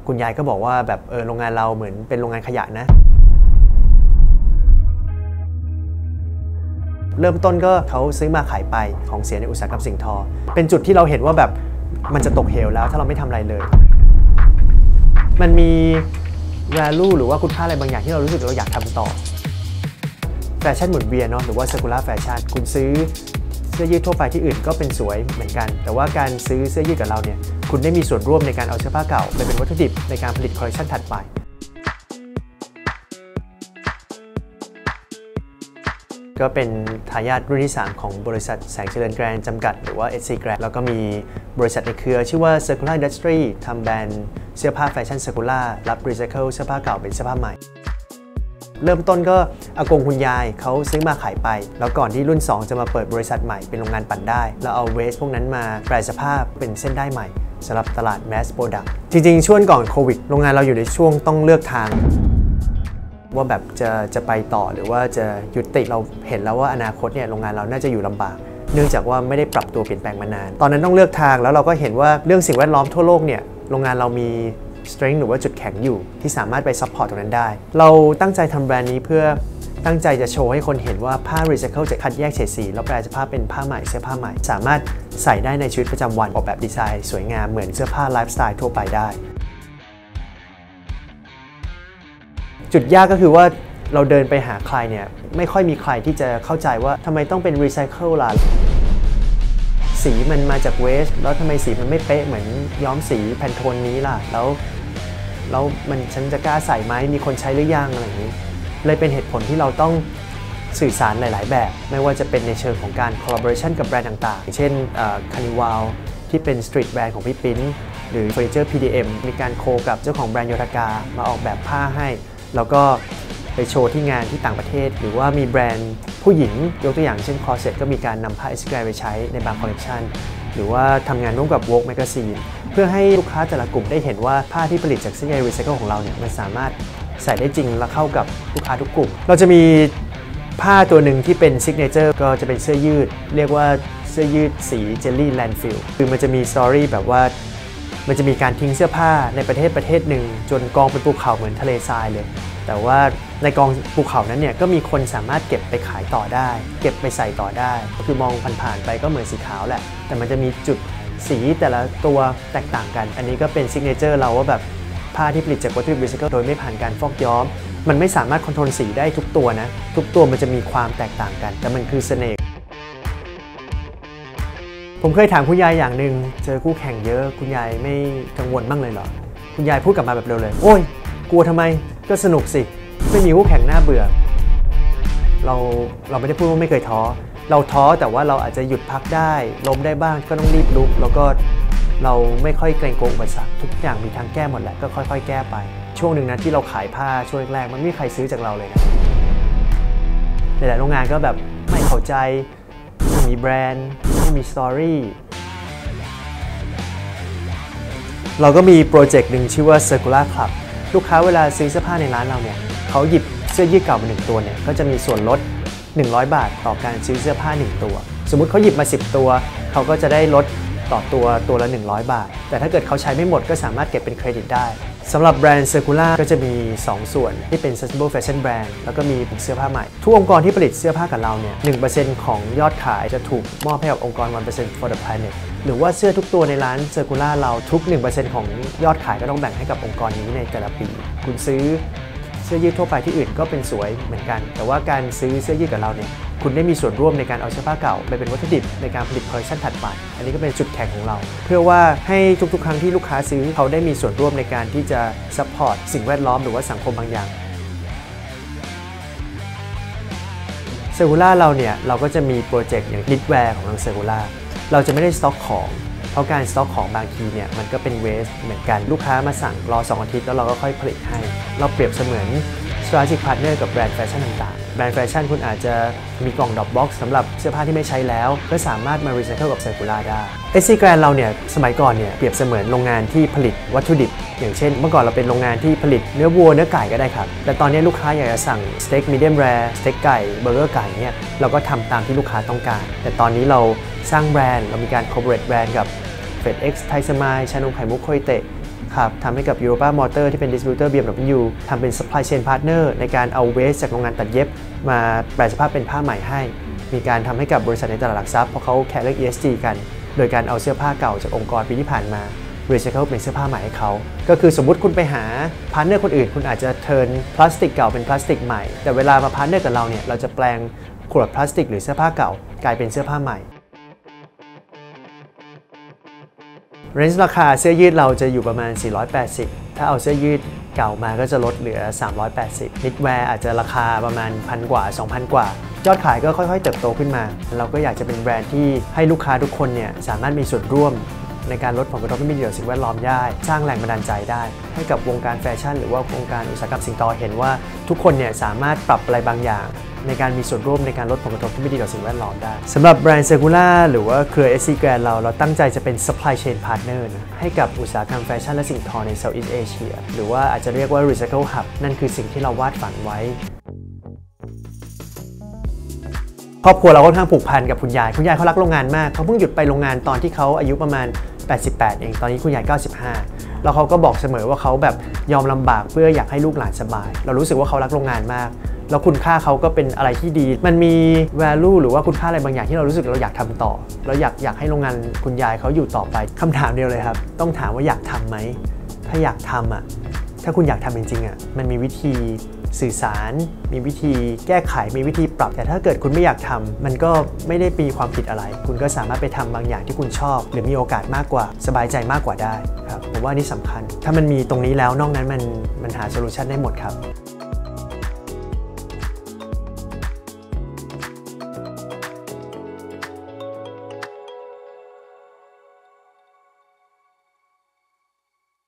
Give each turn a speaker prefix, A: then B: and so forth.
A: คุณยายก็บอกว่าแบบโรงงานเราเหมือนเป็นโรงงานขยะนะเริ่มต้นก็เขาซื้อมาขายไปของเสียในอุตสาหกรรมสิ่งทอเป็นจุดที่เราเห็นว่าแบบมันจะตกเหวแล้วถ้าเราไม่ทำอะไรเลยมันมี value หรือว่าคุณค่าอะไรบางอย่างที่เรารู้สึกเราอยากทำต่อแฟชั่นหมุนเวียนเนาะหรือว่า circular fashion คุณซื้อเสื้อยืดทั่วไปที่อื่นก็เป็นสวยเหมือนกันแต่ว่าการซื้อเสื้อยืดกับเราเนี่ยคุณได้มีส่วนร่วมในการเอาเสื้อผ้าเก่าไปเป็นวัตถุดิบในการผลิตคอลเลคชันถัดไปก็เป็นทายาทรุ่นที่3ของบริษัทแสงเจริญแกรนด์จำกัดหรือว่า SC Grand แล้วก็มีบริษัทในเครือชื่อว่า Circular Industry ทำแบรนด์เสื้อผ้าแฟชั่น Circular รับรีไซเคิลเสื้อผ้าเก่าเป็นเสื้อผ้าใหม่เริ่มต้นก็อากงคุณยายเขาซื้อมาขายไปแล้วก่อนที่รุ่น2จะมาเปิดบริษัทใหม่เป็นโรงงานปั่นได้แล้วเอาเวสพวกนั้นมาแปรสภาพเป็นเส้นได้ใหม่สำหรับตลาด Mass Product จริงๆช่วงก่อนโควิดโรงงานเราอยู่ในช่วงต้องเลือกทางว่าแบบจะไปต่อหรือว่าจะยุติเราเห็นแล้วว่าอนาคตเนี่ยโรงงานเราน่าจะอยู่ลำบากเนื่องจากว่าไม่ได้ปรับตัวเปลี่ยนแปลงมานานตอนนั้นต้องเลือกทางแล้วเราก็เห็นว่าเรื่องสิ่งแวดล้อมทั่วโลกเนี่ยโรงงานเรามี strength หรือว่าจุดแข็งอยู่ที่สามารถไป support ตรงนั้นได้เราตั้งใจทำแบรนด์นี้เพื่อตั้งใจจะโชว์ให้คนเห็นว่าผ้ารีไซเคิลจะคัดแยกเฉดสีแล้วแปลสภาพเป็นผ้าใหม่เสื้อผ้าใหม่สามารถใส่ได้ในชีวิตประจำวันออกแบบดีไซน์สวยงามเหมือนเสื้อผ้าไลฟ์สไตล์ทั่วไปได้จุดยากก็คือว่าเราเดินไปหาใครเนี่ยไม่ค่อยมีใครที่จะเข้าใจว่าทำไมต้องเป็นรีไซเคิลล่ะสีมันมาจากเวสต์แล้วทำไมสีมันไม่เป๊ะเหมือนย้อมสีแพนโทนนี้ล่ะแล้วมันฉันจะกล้าใส่ไหมมีคนใช้หรือยังอะไรอย่างนี้เลยเป็นเหตุผลที่เราต้องสื่อสารหลายๆแบบไม่ว่าจะเป็นในเชิงของการ collaboration กับแบรนด์ต่างๆเช่นCarnival ที่เป็นสตรีทแบรนด์ของพี่ปิ๊นหรือ Furniture PDM มีการโคกับเจ้าของแบรนด์โยธกามาออกแบบผ้าให้แล้วก็ไปโชว์ที่งานที่ต่างประเทศหรือว่ามีแบรนด์ผู้หญิงยกตัวอย่างเช่น Corset ก็มีการนำผ้า SC Grand ไปใช้ในบางคอลเลคชันหรือว่าทำงานร่วมกับ Vogue Magazine เพื่อให้ลูกค้าแต่ละกลุ่มได้เห็นว่าผ้าที่ผลิตจากเสื้อใยรีไซเคิลของเราเนี่ยมันสามารถใส่ได้จริงและเข้ากับลูกค้าทุกกลุ่มเราจะมีผ้าตัวหนึ่งที่เป็นซิกเนเจอร์ก็จะเป็นเสื้อยืดเรียกว่าเสื้อยืดสีเจลลี่แลนด์ฟิลคือมันจะมีสตอรี่แบบว่ามันจะมีการทิ้งเสื้อผ้าในประเทศหนึ่งจนกองเป็นภูเขาเหมือนทะเลทรายเลยแต่ว่าในกองภูเขานั้นเนี่ยก็มีคนสามารถเก็บไปขายต่อได้เก็บไปใส่ต่อได้คือมองผ่านๆไปก็เหมือนสีขาวแหละแต่มันจะมีจุดสีแต่ละตัวแตกต่างกันอันนี้ก็เป็นซิกเนเจอร์เราว่าแบบผ้าที่ผลิตจากวัตถุดิบรีไซเคิลโดยไม่ผ่านการฟอกย้อมมันไม่สามารถคอนโทรลสีได้ทุกตัวนะทุกตัวมันจะมีความแตกต่างกันแต่มันคือเสน่ห์ผมเคยถามคุณยายอย่างหนึ่งเจอคู่แข่งเยอะคุณยายไม่กังวลบ้างเลยเหรอคุณยายพูดกลับมาแบบเร็วเลยโอ้ยกลัวทำไมก็สนุกสิไม่มีคู่แข่งน่าเบื่อเราไม่ได้พูดว่าไม่เคยท้อเราท้อแต่ว่าเราอาจจะหยุดพักได้ล้มได้บ้างก็ต้องรีบลุกแล้วก็เราไม่ค่อยเกรงกลัวอุปสรรคทุกอย่างมีทางแก้หมดแหละก็ค่อยๆแก้ไปช่วงหนึ่งนะที่เราขายผ้าช่วงแรกมันไม่มีใครซื้อจากเราเลยนะหลายๆโรงงานก็แบบไม่เข้าใจไม่มีแบรนด์ไม่มีสตอรี่เราก็มีโปรเจกต์หนึ่งชื่อว่า Circular Club ลูกค้าเวลาซื้อเสื้อผ้าในร้านเราเนี่ยเขาหยิบเสื้อยืดเก่ามา1ตัวเนี่ยก็จะมีส่วนลด100 บาทต่อการซื้อเสื้อผ้า1ตัวสมมุติเขาหยิบมา10ตัวเขาก็จะได้ลดต่อตัวละ100 บาทแต่ถ้าเกิดเขาใช้ไม่หมดก็สามารถเก็บเป็นเครดิตได้สำหรับแบรนด์ Circular ก็จะมี2ส่วนที่เป็น Sustainable Fashion Brand แล้วก็มีเสื้อผ้าใหม่ทุกองค์กรที่ผลิตเสื้อผ้ากับเราเนี่ย 1% ของยอดขายจะถูกมอบให้กับองค์กร 1% for the planet หรือว่าเสื้อทุกตัวในร้าน Circular เราทุก 1% ของยอดขายก็ต้องแบ่งให้กับองค์กรนี้ในแต่ละปีคุณซื้อเสื้อยืดทั่วไปที่อื่นก็เป็นสวยเหมือนกันแต่ว่าการซื้อเสื้อยืดกับเราเนี่ยคุณได้มีส่วนร่วมในการเอาเสื้อผ้าเก่าไปเป็นวัตถุดิบในการผลิตคอลเลคชันถัดไปอันนี้ก็เป็นจุดแข็งของเราเพื่อว่าให้ทุกๆครั้งที่ลูกค้าซื้อเขาได้มีส่วนร่วมในการที่จะซัพพอร์ตสิ่งแวดล้อมหรือว่าสังคมบางอย่างเซอร์คูล่าเราเนี่ยเราก็จะมีโปรเจกต์อย่างนิดแวร์ของทางเซอร์คูล่าเราจะไม่ได้สต็อกของเพราะการสต็อกของบางทีเนี่ยมันก็เป็นเวสเหมือนกันลูกค้ามาสั่งรอ2 อาทิตย์แล้วเราก็ค่อยผลิตให้เราเปรียบเสมือน Strategic Partner กับแบรนด์แฟชั่นต่างๆแบรนด์แฟชั่นคุณอาจจะมีกล่องดรอปบ็อกซ์สำหรับเสื้อผ้าที่ไม่ใช้แล้วก็สามารถมารีไซเคิลกับเซอร์คูล่าได้ SC Grand เราเนี่ยสมัยก่อนเนี่ยเปรียบเสมือนโรงงานที่ผลิตวัตถุดิบอย่างเช่นเมื่อก่อนเราเป็นโรงงานที่ผลิตเนื้อวัวเนื้อไก่ก็ได้ครับแต่ตอนนี้ลูกค้าอยากจะสั่งสเต็กมีเดียมแรร์สเต็กไก่เบอร์เกอร์ไก่เนี่ยเราก็ทำตามที่ลูกค้าต้องการแต่ตอนนี้เราสร้างแบรนด์เรามีการ collaborate แบรนด์กับFedEx ไทยสมายชานมไข่มุกโคยเตะครับทำให้กับ Europa Motor ที่เป็น distributor BMW ทำเป็น supply chain partner ในการเอา waste จากโรงงานตัดเย็บมาแปลสภาพเป็นผ้าใหม่ให้มีการทำให้กับบริษัทในตลาดหลักทรัพย์เพราะเขาแคร์เรื่อง ESG กันโดยการเอาเสื้อผ้าเก่าจากองค์กรปีที่ผ่านมารีไซเคิลเป็นเสื้อผ้าใหม่ให้เขาก็คือสมมุติคุณไปหาพาร์ทเนอร์คนอื่นคุณอาจจะเทิร์นพลาสติกเก่าเป็นพลาสติกใหม่แต่เวลามาพาร์ทเนอร์กับเราเนี่ยเราจะแปลงขวดพลาสติกหรือเสื้อผ้าเก่ากลายเป็นเสื้อผ้าใหม่เรนจ์ราคาเสื้อยืดเราจะอยู่ประมาณ480ถ้าเอาเสื้อยืดเก่ามาก็จะลดเหลือ380นิดแวร์อาจจะราคาประมาณ1,000 กว่า 2,000 กว่ายอดขายก็ค่อยๆเติบโตขึ้นมาเราก็อยากจะเป็นแบรนด์ที่ให้ลูกค้าทุกคนเนี่ยสามารถมีส่วนร่วมในการลดผลกระทบที่มีต่อสิ่งแวดล้อมได้สร้างแรงบันดาลใจได้ให้กับวงการแฟชั่นหรือว่าวงการอุตสาหกรรมสิ่งทอเห็นว่าทุกคนเนี่ยสามารถปรับอะไรบางอย่างในการมีส่วนร่วมในการลดผลกระทบที่ไม่ดีต่อสิ่งแวดล้อมได้สำหรับแบรนด์ Circular หรือว่าเครือ SC Grand เราตั้งใจจะเป็น supply chain partner นะให้กับอุตสาหกรรมแฟชั่นและสิ่งทอใน Southeast Asia หรือว่าอาจจะเรียกว่า Recycle Hub นั่นคือสิ่งที่เราวาดฝันไว้ครอบครัวเราค่อนข้างผูกพันกับคุณยายเขารักโรงงานมากเขาเพิ่งหยุดไปโรงงานตอนที่เขาอายุประมาณ88เองตอนนี้คุณยาย95แล้วเขาก็บอกเสมอว่าเขาแบบยอมลำบากเพื่ออยากให้ลูกหลานสบายเรารู้สึกว่าเขารักโรงงานมากแล้วคุณค่าเขาก็เป็นอะไรที่ดีมันมี value หรือว่าคุณค่าอะไรบางอย่างที่เรารู้สึกเราอยากทำต่อเราอยากให้โรงงานคุณยายเขาอยู่ต่อไปคำถามเดียวเลยครับต้องถามว่าอยากทำไหมถ้าอยากทำถ้าคุณอยากทำจริงๆมันมีวิธีสื่อสารมีวิธีแก้ไขมีวิธีปรับแต่ถ้าเกิดคุณไม่อยากทำมันก็ไม่ได้มีความผิดอะไรคุณก็สามารถไปทำบางอย่างที่คุณชอบหรือมีโอกาสมากกว่าสบายใจมากกว่าได้ครับผมว่านี่สำคัญถ้ามันมีตรงนี้แล้วนอกนั้นมันหาโซลูชันได้หมดครับ